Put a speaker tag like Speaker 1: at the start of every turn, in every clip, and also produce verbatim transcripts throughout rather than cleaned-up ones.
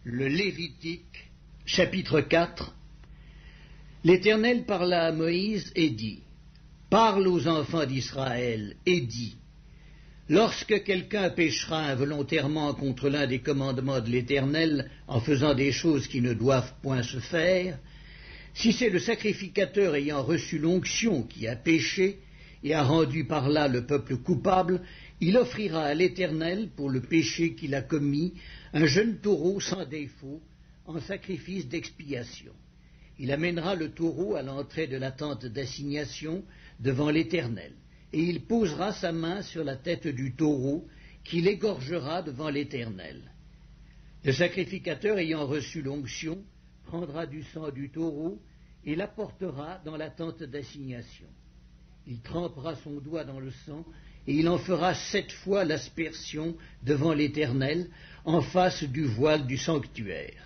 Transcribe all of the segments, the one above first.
Speaker 1: Le Lévitique, chapitre quatre. L'Éternel parla à Moïse et dit, « Parle aux enfants d'Israël et dis, lorsque quelqu'un péchera involontairement contre l'un des commandements de l'Éternel en faisant des choses qui ne doivent point se faire, si c'est le sacrificateur ayant reçu l'onction qui a péché et a rendu par là le peuple coupable, il offrira à l'Éternel pour le péché qu'il a commis un jeune taureau sans défaut en sacrifice d'expiation. Il amènera le taureau à l'entrée de la tente d'assignation devant l'Éternel, et il posera sa main sur la tête du taureau, qu'il égorgera devant l'Éternel. Le sacrificateur ayant reçu l'onction prendra du sang du taureau et l'apportera dans la tente d'assignation. Il trempera son doigt dans le sang, et il en fera sept fois l'aspersion devant l'Éternel, en face du voile du sanctuaire.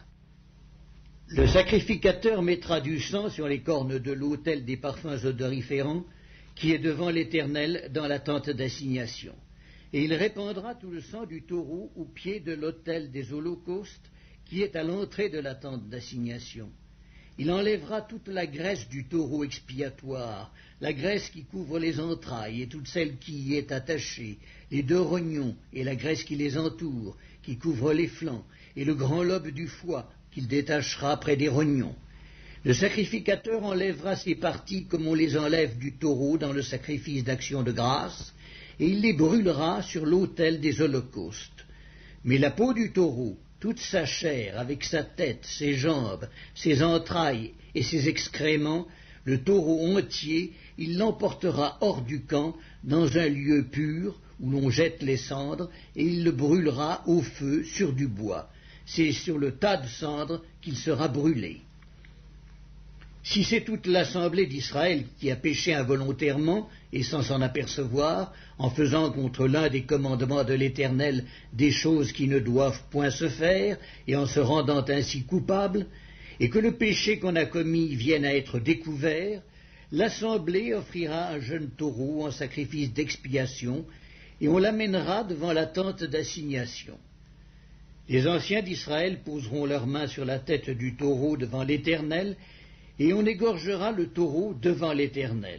Speaker 1: Le sacrificateur mettra du sang sur les cornes de l'autel des parfums odoriférants, qui est devant l'Éternel dans la tente d'assignation. Et il répandra tout le sang du taureau au pied de l'autel des holocaustes, qui est à l'entrée de la tente d'assignation. Il enlèvera toute la graisse du taureau expiatoire, la graisse qui couvre les entrailles et toute celle qui y est attachée, les deux rognons et la graisse qui les entoure, qui couvre les flancs, et le grand lobe du foie qu'il détachera près des rognons. Le sacrificateur enlèvera ces parties comme on les enlève du taureau dans le sacrifice d'action de grâce, et il les brûlera sur l'autel des holocaustes. Mais la peau du taureau, toute sa chair, avec sa tête, ses jambes, ses entrailles et ses excréments, le taureau entier, il l'emportera hors du camp, dans un lieu pur, où l'on jette les cendres, et il le brûlera au feu sur du bois. C'est sur le tas de cendres qu'il sera brûlé. Si c'est toute l'assemblée d'Israël qui a péché involontairement et sans s'en apercevoir, en faisant contre l'un des commandements de l'Éternel des choses qui ne doivent point se faire, et en se rendant ainsi coupable, et que le péché qu'on a commis vienne à être découvert, l'assemblée offrira un jeune taureau en sacrifice d'expiation, et on l'amènera devant la tente d'assignation. Les anciens d'Israël poseront leurs mains sur la tête du taureau devant l'Éternel, et on égorgera le taureau devant l'Éternel.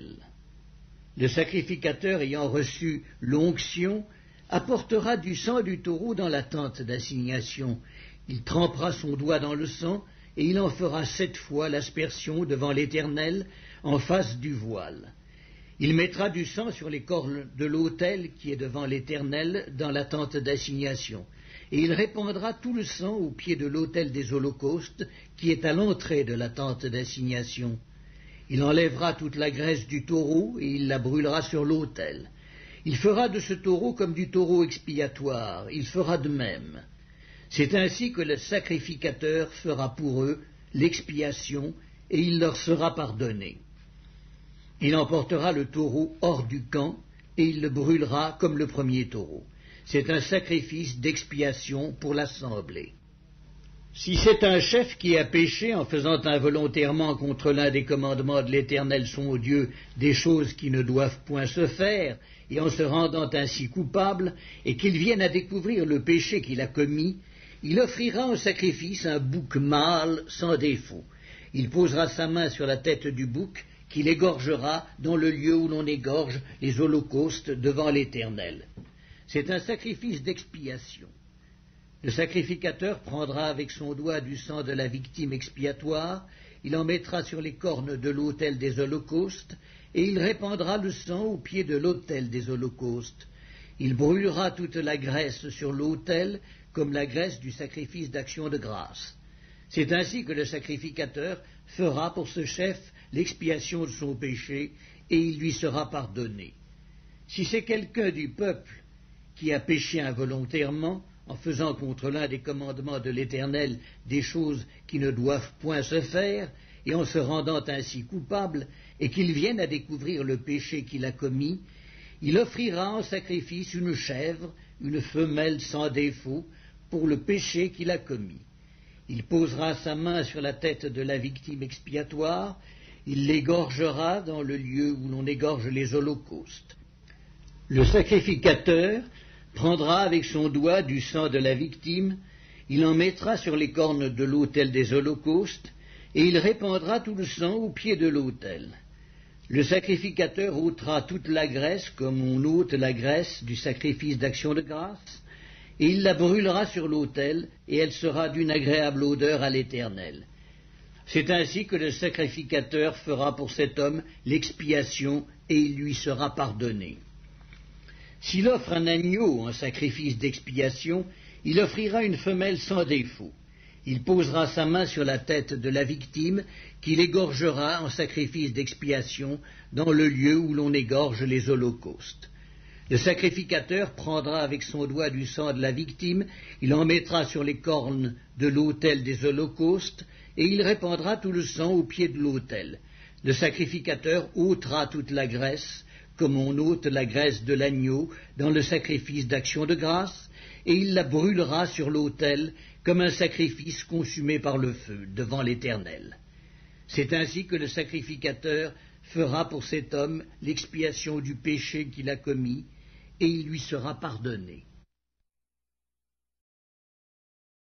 Speaker 1: Le sacrificateur ayant reçu l'onction apportera du sang du taureau dans la tente d'assignation. Il trempera son doigt dans le sang, et il en fera sept fois l'aspersion devant l'Éternel en face du voile. Il mettra du sang sur les cornes de l'autel qui est devant l'Éternel dans la tente d'assignation. Et il répandra tout le sang au pied de l'autel des holocaustes, qui est à l'entrée de la tente d'assignation. Il enlèvera toute la graisse du taureau, et il la brûlera sur l'autel. Il fera de ce taureau comme du taureau expiatoire, il fera de même. C'est ainsi que le sacrificateur fera pour eux l'expiation, et il leur sera pardonné. Il emportera le taureau hors du camp, et il le brûlera comme le premier taureau. C'est un sacrifice d'expiation pour l'assemblée. Si c'est un chef qui a péché en faisant involontairement contre l'un des commandements de l'Éternel son Dieu des choses qui ne doivent point se faire, et en se rendant ainsi coupable, et qu'il vienne à découvrir le péché qu'il a commis, il offrira en sacrifice un bouc mâle sans défaut. Il posera sa main sur la tête du bouc, qu'il égorgera dans le lieu où l'on égorge les holocaustes devant l'Éternel. C'est un sacrifice d'expiation. Le sacrificateur prendra avec son doigt du sang de la victime expiatoire, il en mettra sur les cornes de l'autel des holocaustes, et il répandra le sang au pied de l'autel des holocaustes. Il brûlera toute la graisse sur l'autel, comme la graisse du sacrifice d'action de grâce. C'est ainsi que le sacrificateur fera pour ce chef l'expiation de son péché, et il lui sera pardonné. Si c'est quelqu'un du peuple qui a péché involontairement, en faisant contre l'un des commandements de l'Éternel des choses qui ne doivent point se faire, et en se rendant ainsi coupable, et qu'il vienne à découvrir le péché qu'il a commis, il offrira en sacrifice une chèvre, une femelle sans défaut, pour le péché qu'il a commis. Il posera sa main sur la tête de la victime expiatoire, il l'égorgera dans le lieu où l'on égorge les holocaustes. Le sacrificateur prendra avec son doigt du sang de la victime, il en mettra sur les cornes de l'autel des holocaustes, et il répandra tout le sang au pied de l'autel. Le sacrificateur ôtera toute la graisse, comme on ôte la graisse du sacrifice d'action de grâce, et il la brûlera sur l'autel, et elle sera d'une agréable odeur à l'Éternel. C'est ainsi que le sacrificateur fera pour cet homme l'expiation, et il lui sera pardonné. S'il offre un agneau en sacrifice d'expiation, il offrira une femelle sans défaut. Il posera sa main sur la tête de la victime, qu'il égorgera en sacrifice d'expiation dans le lieu où l'on égorge les holocaustes. Le sacrificateur prendra avec son doigt du sang de la victime, il en mettra sur les cornes de l'autel des holocaustes, et il répandra tout le sang au pied de l'autel. Le sacrificateur ôtera toute la graisse, comme on ôte la graisse de l'agneau dans le sacrifice d'action de grâce, et il la brûlera sur l'autel comme un sacrifice consumé par le feu devant l'Éternel. C'est ainsi que le sacrificateur fera pour cet homme l'expiation du péché qu'il a commis, et il lui sera pardonné.